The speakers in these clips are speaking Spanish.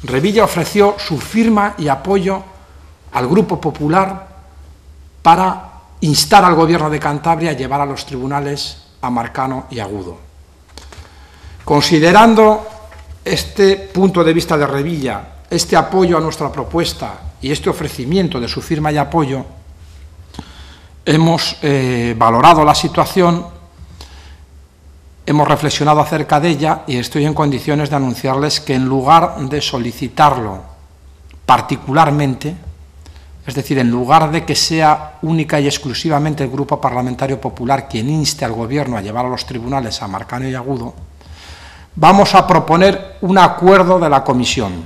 Revilla ofreció su firma y apoyo al Grupo Popular para instar al Gobierno de Cantabria a llevar a los tribunales a Marcano y Agudo. Considerando este punto de vista de Revilla, este apoyo a nuestra propuesta y este ofrecimiento de su firma y apoyo, hemos valorado la situación, hemos reflexionado acerca de ella y estoy en condiciones de anunciarles que en lugar de solicitarlo particularmente, es decir, en lugar de que sea única y exclusivamente el Grupo Parlamentario Popular quien inste al Gobierno a llevar a los tribunales a Marcano y Agudo, vamos a proponer un acuerdo de la Comisión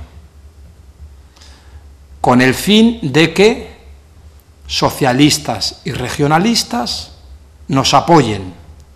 con el fin de que socialistas y regionalistas nos apoyen.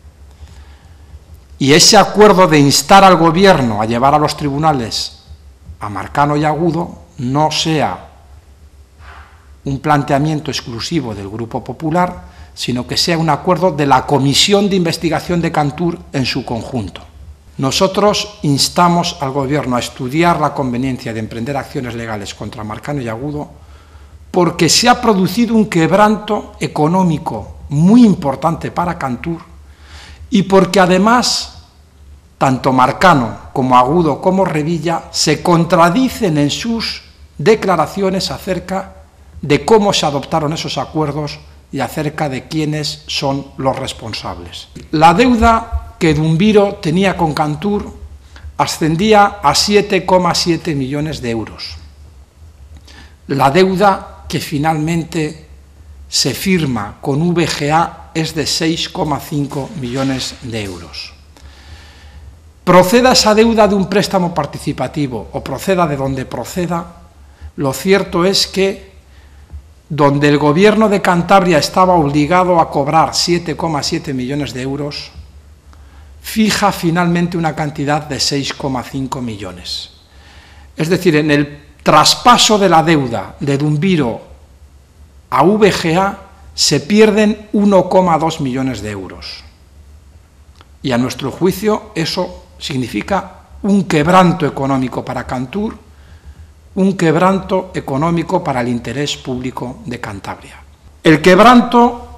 Y ese acuerdo de instar al Gobierno a llevar a los tribunales a Marcano y Agudo no sea un planteamiento exclusivo del Grupo Popular, sino que sea un acuerdo de la Comisión de Investigación de Cantur en su conjunto. Nosotros instamos al Gobierno a estudiar la conveniencia de emprender acciones legales contra Marcano y Agudo porque se ha producido un quebranto económico muy importante para Cantur y porque además tanto Marcano como Agudo como Revilla se contradicen en sus declaraciones acerca de cómo se adoptaron esos acuerdos y acerca de quiénes son los responsables. La deuda que Dumbiro tenía con Cantur ascendía a 7,7 millones de euros. La deuda que finalmente se firma con VGA es de 6,5 millones de euros. Proceda esa deuda de un préstamo participativo o proceda de donde proceda, lo cierto es que donde el Gobierno de Cantabria estaba obligado a cobrar 7,7 millones de euros, fija finalmente una cantidad de 6,5 millones. Es decir, en el traspaso de la deuda de Dumbiro a VGA se pierden 1,2 millones de euros. Y a nuestro juicio eso significa un quebranto económico para Cantur, un quebranto económico para el interés público de Cantabria. El quebranto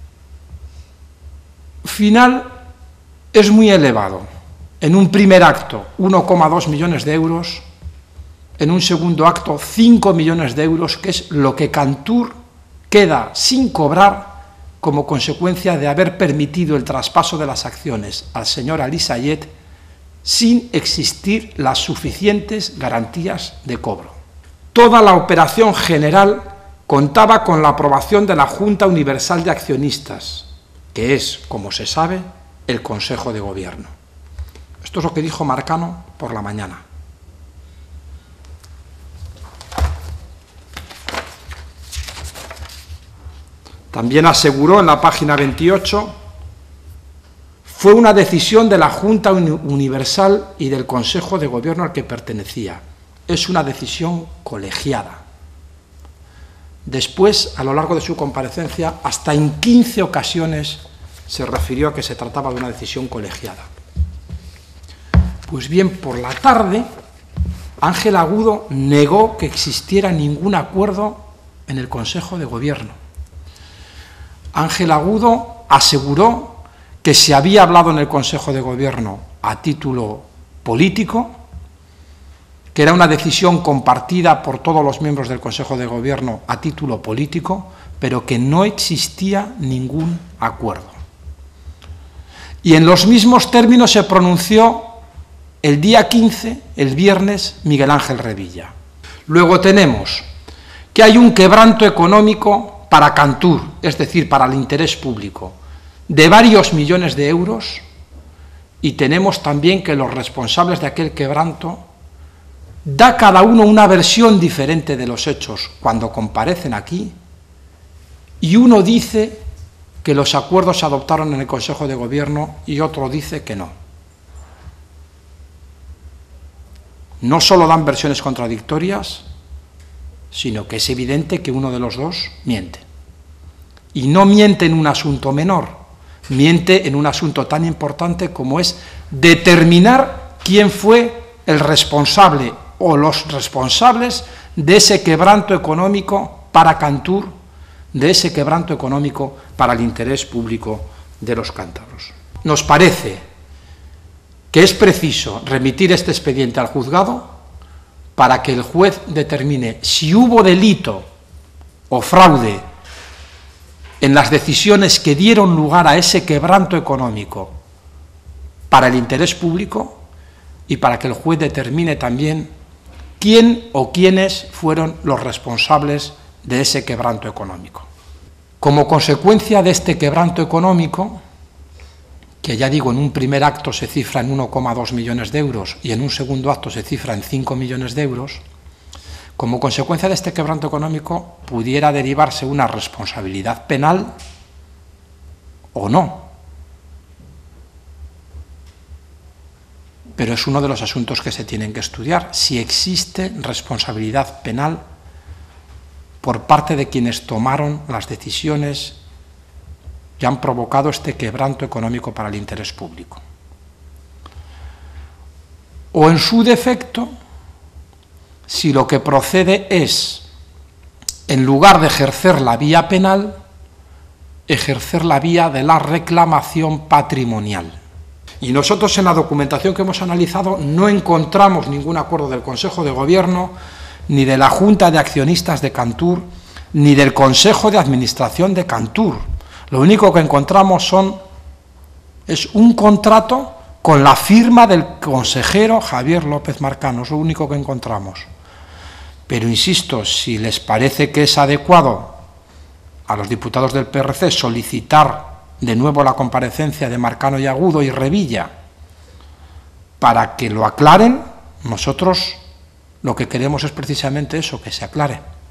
final es muy elevado. En un primer acto, 1,2 millones de euros, en un segundo acto, 5 millones de euros, que es lo que Cantur queda sin cobrar como consecuencia de haber permitido el traspaso de las acciones al señor Ali Sayed sin existir las suficientes garantías de cobro. Toda la operación general contaba con la aprobación de la Junta Universal de Accionistas, que es, como se sabe, el Consejo de Gobierno. Esto es lo que dijo Marcano por la mañana. También aseguró en la página 28, fue una decisión de la Junta Universal y del Consejo de Gobierno al que pertenecía. Es una decisión colegiada. Después, a lo largo de su comparecencia, hasta en 15 ocasiones se refirió a que se trataba de una decisión colegiada. Pues bien, por la tarde, Ángel Agudo negó que existiera ningún acuerdo en el Consejo de Gobierno. Ángel Agudo aseguró que se había hablado en el Consejo de Gobierno a título político, que era una decisión compartida por todos los miembros del Consejo de Gobierno a título político, pero que no existía ningún acuerdo. Y en los mismos términos se pronunció el día 15, el viernes, Miguel Ángel Revilla. Luego tenemos que hay un quebranto económico para Cantur, es decir, para el interés público, de varios millones de euros, y tenemos también que los responsables de aquel quebranto da cada uno una versión diferente de los hechos cuando comparecen aquí, y uno dice que los acuerdos se adoptaron en el Consejo de Gobierno y otro dice que no. No solo dan versiones contradictorias, sino que es evidente que uno de los dos miente. Y no miente en un asunto menor, miente en un asunto tan importante como es determinar quién fue el responsable o los responsables de ese quebranto económico para Cantur, de ese quebranto económico para el interés público de los cántabros. Nos parece que es preciso remitir este expediente al juzgado para que el juez determine si hubo delito o fraude en las decisiones que dieron lugar a ese quebranto económico para el interés público y para que el juez determine también quién o quiénes fueron los responsables de ese quebranto económico. Como consecuencia de este quebranto económico, que ya digo, en un primer acto se cifra en 1,2 millones de euros y en un segundo acto se cifra en 5 millones de euros, como consecuencia de este quebranto económico pudiera derivarse una responsabilidad penal o no. Pero es uno de los asuntos que se tienen que estudiar, si existe responsabilidad penal por parte de quienes tomaron las decisiones que han provocado este quebranto económico para el interés público. O en su defecto, si lo que procede es, en lugar de ejercer la vía penal, ejercer la vía de la reclamación patrimonial. Y nosotros en la documentación que hemos analizado no encontramos ningún acuerdo del Consejo de Gobierno, ni de la Junta de Accionistas de Cantur, ni del Consejo de Administración de Cantur. Lo único que encontramos es un contrato con la firma del consejero Javier López Marcano, es lo único que encontramos. Pero insisto, si les parece que es adecuado a los diputados del PRC solicitar de nuevo la comparecencia de Marcano y Agudo y Revilla para que lo aclaren, nosotros lo que queremos es precisamente eso, que se aclare.